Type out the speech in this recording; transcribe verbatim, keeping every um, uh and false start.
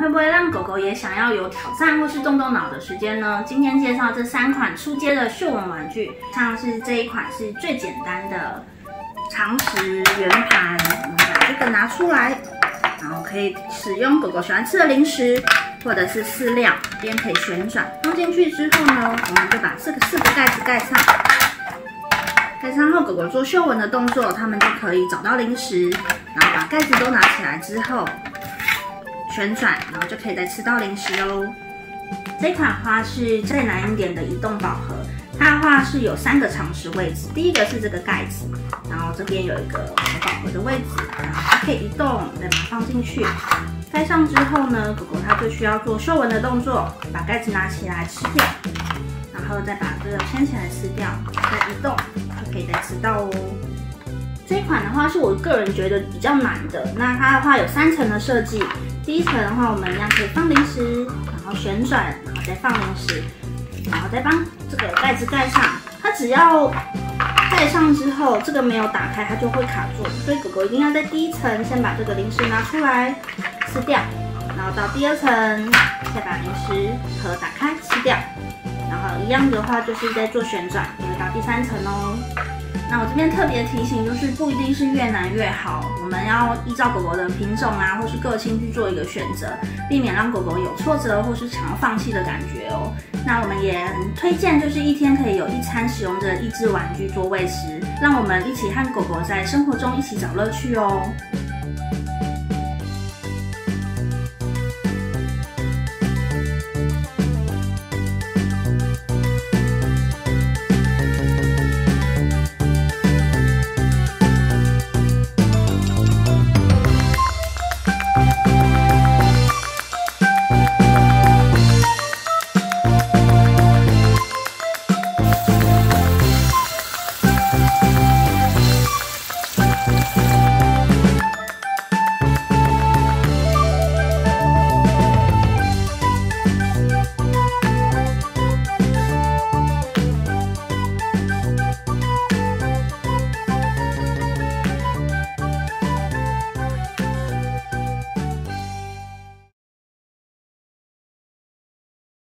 会不会让狗狗也想要有挑战或是动动脑的时间呢？今天介绍这三款初阶的嗅闻玩具，像是这一款是最简单的长食圆盘，我们把这个拿出来，然后可以使用狗狗喜欢吃的零食或者是饲料，这边可以旋转，放进去之后呢，我们就把这个四个盖子盖上。盖上后，狗狗做嗅闻的动作，它们就可以找到零食，然后把盖子都拿起来之后，旋转，然后就可以再吃到零食哦。这款花是再难一点的移动宝盒，它的话是有三个长食位置，第一个是这个盖子，然后这边有一个宝盒的位置，然后它可以移动，再把它放进去。盖上之后呢，狗狗它就需要做嗅闻的动作，把盖子拿起来吃掉，然后再把这个牵起来吃掉，再移动。可以再吃到哦。这一款的话是我个人觉得比较难的，那它的话有三层的设计。第一层的话，我们一样可以放零食，然后旋转，然后再放零食，然后再帮这个盖子盖上。它只要盖上之后，这个没有打开，它就会卡住，所以狗狗一定要在第一层先把这个零食拿出来吃掉，然后到第二层再把零食盒打开吃掉。然后一样的话，就是在做旋转，就会到第三层哦。那我这边特别提醒，就是不一定是越难越好，我们要依照狗狗的品种啊，或是个性去做一个选择，避免让狗狗有挫折或是想要放弃的感觉哦。那我们也很推荐，就是一天可以有一餐使用这益智玩具做喂食，让我们一起和狗狗在生活中一起找乐趣哦。